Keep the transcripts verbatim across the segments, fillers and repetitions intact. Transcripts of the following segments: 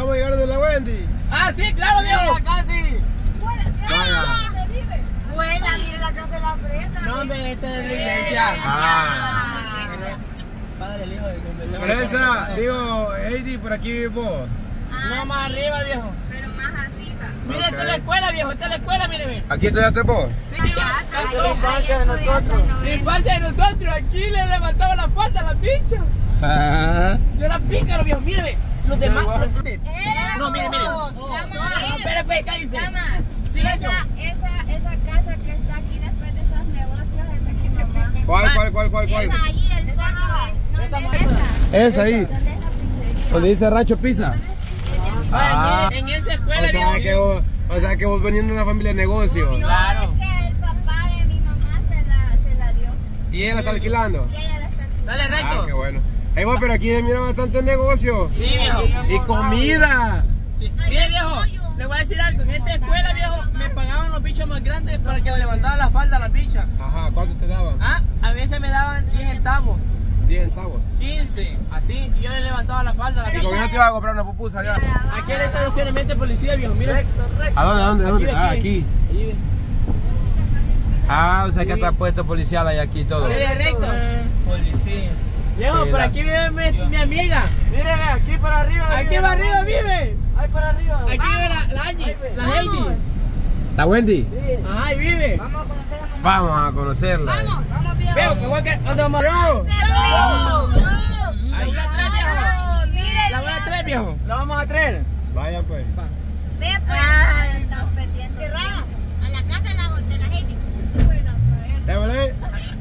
vamos a llegar de la Wendy. Ah, sí, claro, viejo. Casi. Vaya. Abuela, mire la casa de la fresa. No, hombre, esta es la iglesia. Ah. Padre, el hijo de confesión. Fresa, digo, Heidi, por aquí vives vos. No, más arriba, viejo. Pero más arriba. Mira, esta es la escuela, viejo. Esta es la escuela, mire. ¿Aquí estudiaste vos? Sí, viejo. La infancia de nosotros. La infancia de nosotros. Aquí le levantaba la falda a la pincha. Yo era pícaro, viejo. Míreme. Los demás. No, mire, mire. No, espere, pues, cállese. Silencio. Esa, esa casa que está aquí después de esos negocios, esa que mamá. ¿Cuál, cuál, cuál, cuál, cuál? Esa ahí, el cerro. No, esa. Esa ahí. ¿Dónde es la pizzería? Donde dice Rancho Pizza. Ah. En esa escuela, O sea, viejo. que vos, o sea que vos veniendo de una familia de negocios. Claro. Es que el papá de mi mamá se la, se la dio. ¿Y ella la está alquilando? Y ella la está Dale, Ah, recto. qué bueno. Ey, vos, pero aquí se mira bastante negocio. Sí, viejo. Y comida. Sí. Mire, viejo, le voy a decir algo. En esta escuela, viejo, me pagaban los bichos más grandes para que le levantaban la falda a las bichas. Ajá, ¿cuánto te daban? Ah, a veces me daban diez centavos, diez centavos. quince, así, y yo le levantaba la falda a la ¿Y con bicha. eso te iba a comprar una pupusa ya? Aquí el estacionamiento de policía, viejo, mire. ¿A dónde, a dónde, a dónde? Aquí, Ah, aquí. aquí. Ahí ve. Ah, o sea que está puesto policial ahí aquí y todo. Dale, recto. Policía. Viejo, Sí, por la- aquí vive mi, mi amiga. Mire, ve, aquí para arriba. Aquí vive para la- arriba vive. Ahí para arriba. Aquí vive la, la Angie, la Heidi. ¿La Wendy? Ajá, ahí vive. Vamos a conocer a mamá. Vamos a conocerla. Vamos, viejo. Veo, que voy a que. ¿Dónde vamos? ¡Yo! La voy a traer, viejo. Mire, La voy a traer, viejo. La vamos a traer. Vaya pues. ve pues. Están perdiendo. Cerrado, a la casa de la, de la Heidi. Bueno, pues. ¿Déjale?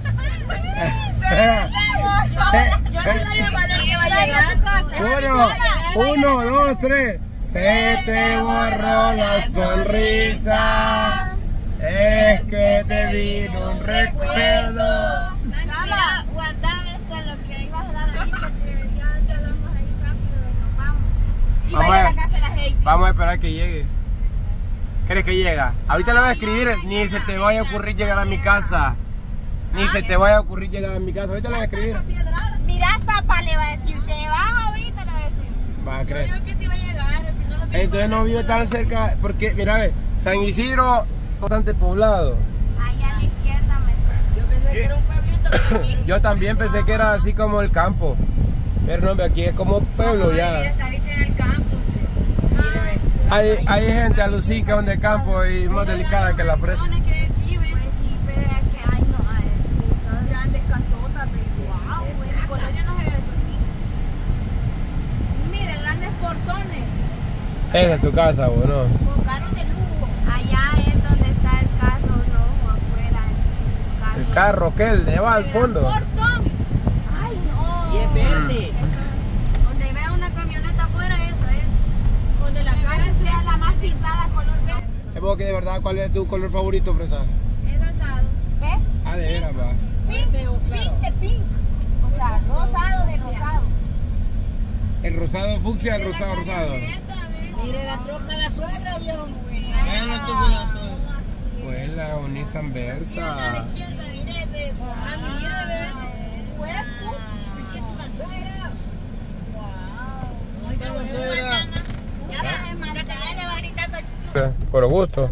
Yo no la llevaré que va a llegar. Uno, uno, dos, tres. Se te borró la sonrisa. Es que te vino un recuerdo. Mira, guarda este, lo que ibas a dar ahí porque ya te hablamos ahí rápido y nos vamos. Y va a ir a la casa de la Heidi. Vamos a esperar que llegue. ¿Crees que llega? Ahorita le voy a escribir, ni se te vaya a ocurrir llegar a mi casa. Ni se te vaya a ocurrir llegar a mi casa. Ahorita le voy a escribir. Mira, Zapa le va a decir, te vas ahorita, le va a decir. Va a Yo creer. digo que sí va a llegar, si no lo tengo. Entonces no vivo tan cerca, porque mira, ve, San Isidro bastante poblado. Allá a la izquierda me Yo pensé que era un pueblito, pero aquí. Yo también pensé que era así como el campo. Pero no, hombre, aquí es como pueblo Mira, ya. está dicho en el campo. usted. Mire, ve. Hay, hay gente alucica donde el campo y más delicada que la fresa. Personas que hay aquí, ve. Pues sí, pero es que ay no, ay, Son grandes casotas, pero wow, güey. Mi colonia no se ve así. mire, grandes portones. Esa es tu casa, vos, ¿no? Con carros de lujo. Allá es donde está el carro rojo afuera. El El carro que él le va al fondo. portón. Ay no. Y es verde. Donde vea una camioneta afuera, esa es. Donde la calle sea la más pintada color verde. Es vos que de verdad, ¿cuál es tu color favorito, fresa? Es rosado. ¿Qué? Ah, de veras, va. Pink, pink de pink. O sea, rosado de rosado. El rosado fucsia, el rosado rosado. Mire la troca la suegra, viejo. Mira, tuvo la suegra. Pues la un Nissan Versa. Izquierda, mire, ve. Ah, mira, ve. Huevo. Aquí es una suegra. Wow. Qué suegra. Ya va, que te le va gritando. Por gusto.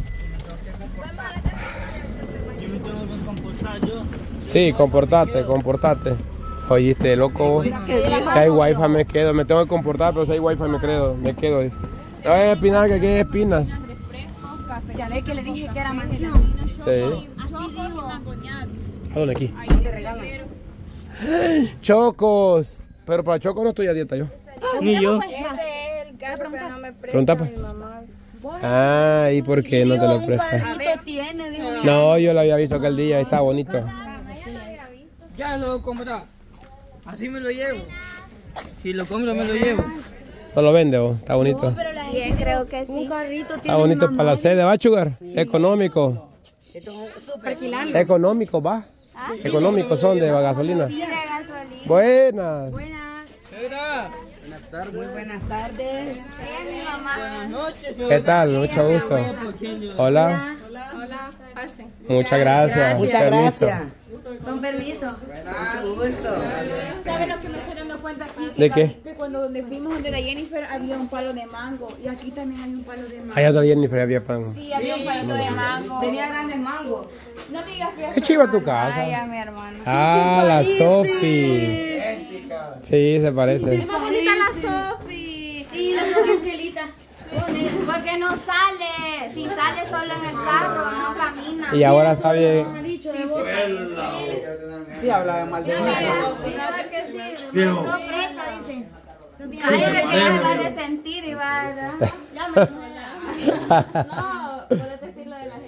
Yo me tengo que comportar yo. Sí, comportate, comportate. Oíste, loco. Si hay wifi me quedo. Me tengo que comportar, pero si hay wifi me quedo. Me quedo. Dice. No hay espinas, que aquí hay espinas. Ya le que le dije que era mansión. Sí. Así dijo. ¿A dónde aquí? Ahí le regalan. Chocos. Pero para Choco no estoy a dieta yo. Ni yo. Ese es el carro que no me presta Pregunta, pues. mi mamá. Ah, ¿y por qué no te lo prestas? tiene, dijo. No, yo lo había visto aquel día, está bonito. Ya lo compra. Así me lo llevo. Si lo compro, me lo llevo. No lo vende vos, está bonito. Sí, creo que sí. Un carrito Está tiene bonito para la sede, ¿va, Sugar? Económico. super quilando. Económico, va. Económicos son de gasolina. Tiene gasolina. Buenas. Buenas. Mira. Muy buenas tardes. Ella es mi mamá. Noches. ¿Qué tal? Mucho gusto. Hola. Hola. Hola. Muchas gracias. Muchas gracias. Con permiso. Mucho gusto. ¿Sabes lo que me estoy dando cuenta aquí? ¿De qué? Que cuando donde fuimos donde la Jennifer había un palo de mango y aquí también hay un palo de mango. Allá otra Jennifer había pan. Sí, había un palo de mango. Tenía grandes mangos. No digas que ¿Qué chiva tu casa? Ay, a mi hermano. Ah, la Sofi. Sí, se parece. Es más bonita la Sofi. Y la Sofi Chelita. Porque no sale. Si sale solo en el carro, no camina. Y ahora sabe. Sí, hablaba mal de mí. Sorpresa, dicen. Cállate que ella va a resentir y va a... No, puedes decir lo de la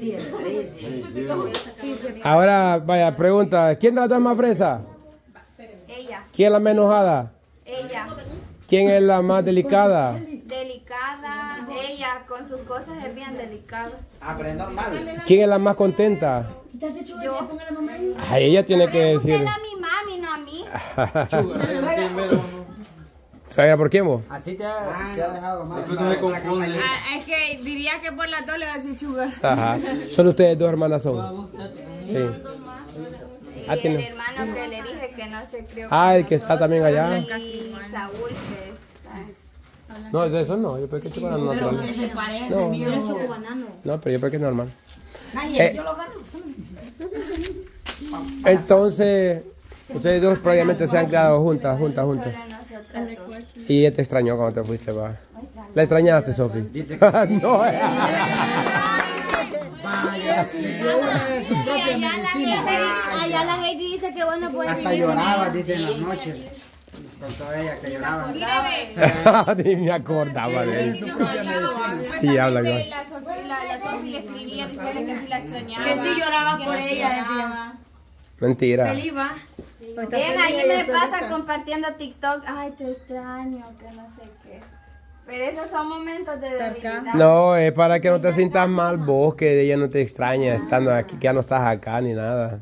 gente. Ahora, vaya, pregunta. ¿Quién de las dos es más fresa? Ella, ¿Quién es la menos enojada? ella. ¿Quién es la más delicada? Delicada, ella con sus cosas es bien delicada. Ah, pero es normal. ¿Quién es la más contenta? Yo. Ay, ella tiene que decir. Pregúntele a mi mami, no a mí. ¿Sabes por qué vos? Así te ha, te ha dejado mal. Ah, es que diría que por las dos le va a decir sugar. Ajá. Solo ustedes dos hermanas son. Sí. Y Ah, el tiene- hermano que le dije que no se crió Ah, con el que está nosotros, también allá. y Saúl, que es... No, de eso no. Yo creo que es chocolate natural. Se parece, No. mío. Es chocobanano. No, pero yo creo que es normal. Nadie, Eh. yo lo agarro. Entonces, ustedes dos probablemente se han quedado juntas, juntas, juntas. Y ella te extrañó cuando te fuiste, va. ¿La extrañaste, Sofi? No. eh. Vaya, dio una de sus propias medicinas. Allá la Heidi dice que vos no puedes Hasta vivir sin lloraba, ella. dice en las noches. Contó ella que lloraba. Ni me acordaba de De eso. su propia medicina. Sí, habla igual. La Sofi la, la Sofi le escribía, diciéndole que sí la extrañaba. Que sí llorabas por la ella, extrañaba. Mentira. Feliz va. Bien, ahí me pasa compartiendo TikTok. Ay, te extraño, que no sé qué. Pero esos son momentos de debilidad. No, es para que no te sientas mal vos, que ella no te extraña estando aquí, que ya no estás acá ni nada.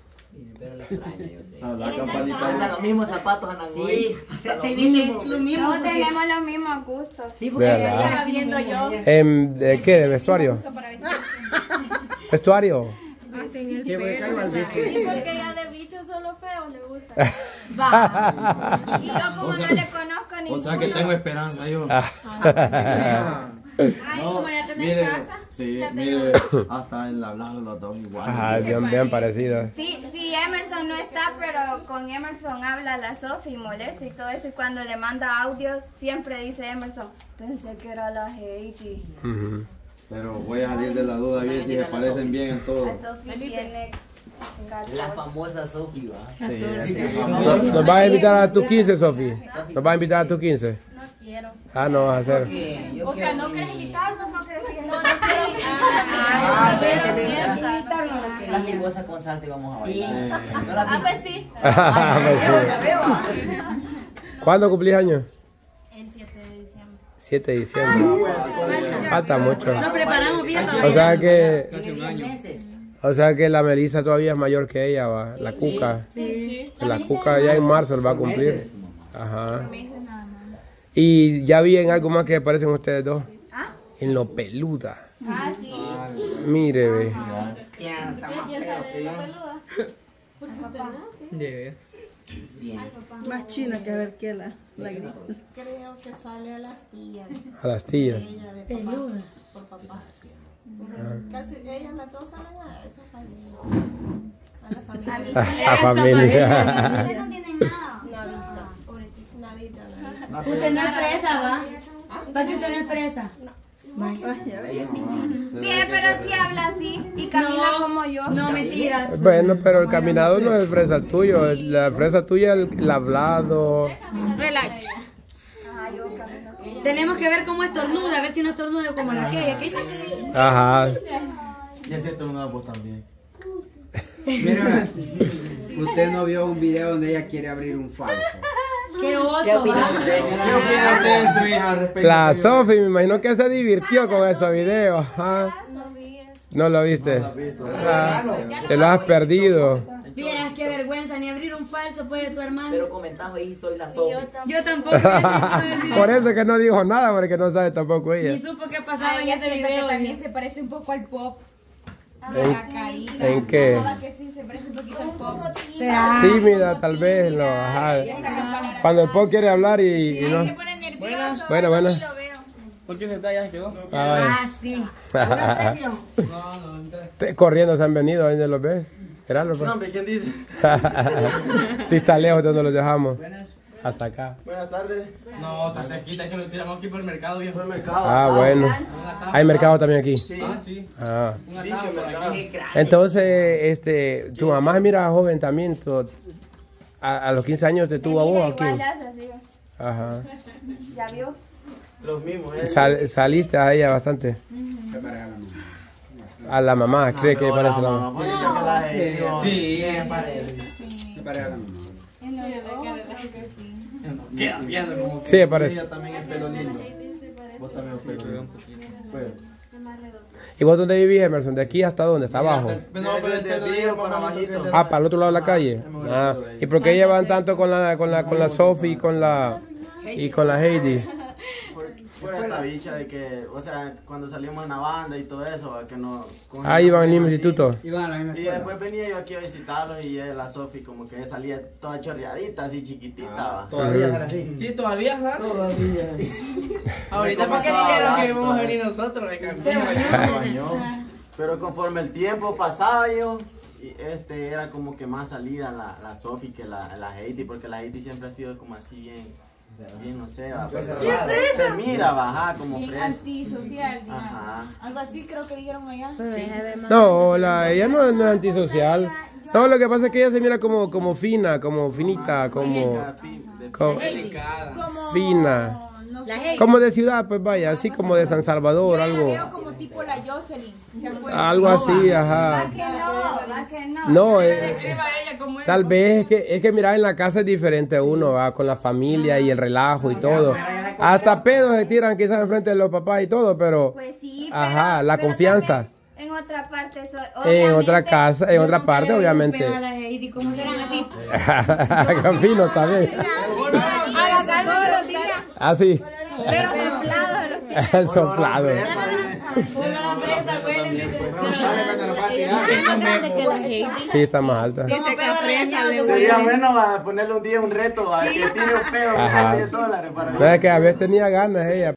Hasta los mismos zapatos andan Sí, Se, se viste lo mismo. No porque- tenemos los mismos gustos. Sí, porque ¿Verdad? ella Estaba viendo yo. Em, ¿De qué? ¿De vestuario? ¿Vestuario? qué bueno que igual viste. Sí, porque ella de bicho solo feo le gusta. va. Y yo como no le conozco ni O sea que tengo esperanza yo. Ay, como ya tenés mire, casa. sí, ya te mire, digo. hasta el hablado los dos iguales. Ajá, bien, bien parecido. Sí, sí, Emerson no está, pero con Emerson habla la Sofi, molesta y todo eso. Y cuando le manda audios, siempre dice Emerson, pensé que era la Heidi. Ujú. Pero voy a salir de la duda bien si se parecen bien en todo. La Sofi tiene La famosa Sofi, va. Sí, ¿Nos, nos vas a invitar a tu quince, Sofi? ¿Nos vas a invitar a tu quince? No quiero. Ah, no vas a hacer. O sea, no querés invitarnos, no querés que no, no Ah, que las mimosas con salto y vamos a bailar. Ah, pues sí. Pues sí. ¿Cuándo cumplís años? El siete de diciembre. siete de diciembre. Falta mucho. Nos preparamos bien para O sea que, diez meses. o sea que la Melissa todavía es mayor que ella, va. La Cuca. La Cuca ya en marzo le va a cumplir. Ajá. Y ya vi en algo más que parecen ustedes dos. ¿Ah? En lo peluda. Ah, sí. Mire, ve. Ya, está más feo que yo. Más china que ver que la, la gripe. creo que sale a las tías. A las tías. Peluda. Por papá. Casi ellas las dos salen a esa familia. A la familia. A esa familia. Ustedes no tienen nada. Nadita. Pobrecito. Nadita. Nadita. Usted no es fresa, ¿va? ¿Para qué usted no es fresa? Ay, ya ves. Bien, pero si habla así y camina como yo. No, mentira. Bueno, pero el caminado no es fresa tuyo. La fresa tuya es el, el hablado. Relax. Ajá, yo camino. Tenemos que ver cómo estornuda, a ver si no estornuda como la que ella. ¿Qué? Ajá. Y es cierto, una voz también. Mira, usted no vio un video donde ella quiere abrir un falso. ¿Qué oso? ¿Qué opina va? usted? ¿Qué opina usted de su hija respecto La a que yo- Sofi, me imagino que se divirtió con esos videos. Ajá. No vi eso. ¿No lo viste? No la has visto. Ah, te lo has perdido. Vieras qué vergüenza, ni abrir un falso puede tu hermano. Pero comentás ahí, soy la Sofi. Yo tampoco. Ni Por eso que no dijo nada, porque no sabe tampoco ella. supo qué pasaba en Ella ese siento que video. también se parece un poco al pop. ¿En, ¿En qué? Tímida, tal vez. No, ajá. Cuando el po quiere hablar y, y no. Bueno, bueno. ¿Por qué se está ya se quedó? Ah, sí. Corriendo se han venido, ahí de los ves. Gerardo, pues. No, hombre, ¿quién dice? Si está lejos de donde los dejamos. Hasta acá. Buenas tardes. No, está cerquita, es que lo tiramos aquí por el mercado, viejo. Por el mercado. Ah, bueno. ¿Hay mercado también aquí? Sí. Ah, sí. Ah. Un atajo por aquí. Entonces, este, tu mamá se mira joven también. Tu, a, a los quince años te tuvo a vos aquí. Ajá. ¿Ya vio? Los mismos, ¿eh? Sal, saliste a ella bastante. A la mamá, cree que parece la mamá. Sí, ella parece. ¿Qué parece a la mamá? Queda viendo como Sí, parece. Ella también es pelo lindo. Vos también es pelo lindo. Pues. ¿Y vos dónde vivís, Emerson? ¿De aquí hasta dónde? ¿Hasta abajo? No, pero el pelo de para abajito. Ah, para el otro lado de la calle. Ah. ¿Y por qué llevan tanto con la con la con la Sophie y con la y con la Heidi? Por esta bicha de que, o sea, cuando salimos en la banda y todo eso, que no... Ah, iban al mismo instituto. Y después venía yo aquí a visitarlos y ella, la Sofi, como que salía toda chorreadita, así chiquitita. Ah, todavía sale así. Sí, todavía sale. Todavía. Ahorita para qué dijeron que íbamos a venir nosotros, me cambié. Me bañó. Pero conforme el tiempo pasaba yo, y este era como que más salida la, la Sofi que la, la Heidi, porque la Heidi siempre ha sido como así bien... Bien, no sé, va, pues, se mira, baja como fresa. Antisocial, digamos. Ajá. Algo así creo que dijeron allá. No, la, ella no, no es antisocial. No, lo que pasa es que ella se mira como, como fina, como finita, como, como fina. Como de ciudad, pues vaya, así como de San Salvador, algo. Como tipo la Jocelyn. Algo así, ajá. Va que no, va que no. No, eh, tal vez es que, es que mirar en la casa es diferente uno, va, con la familia y el relajo y todo. Hasta pedos se tiran quizás enfrente de los papás y todo, pero, Pues sí, pero, ajá, la pero confianza. En otra parte, so, En otra casa, en otra parte, obviamente. ¿Cómo serán así? Campino también. A todos los días. Ah, sí. Pero soplados. Soplado. Sí, está más alta. Sería bueno va, ponerle un día un reto, va, que tiene un pedo de diez dólares para... No, es que a veces tenía ganas ella.